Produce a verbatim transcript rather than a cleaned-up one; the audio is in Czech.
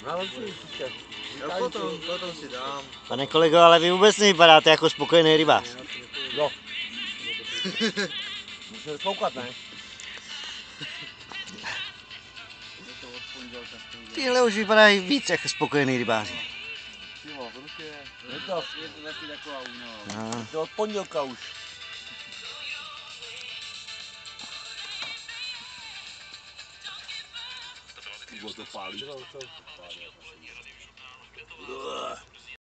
Já potom, potom si dám. Pane kolego, ale vy vůbec nevypadáte jako spokojený rybář. Jo. Musíme koukat, ne? Tyhle už vypadají víc jako spokojený rybáři. Jo, prostě. Je to, Je to taky taková únava. No. je to od pondělka už. Bylo to pálí.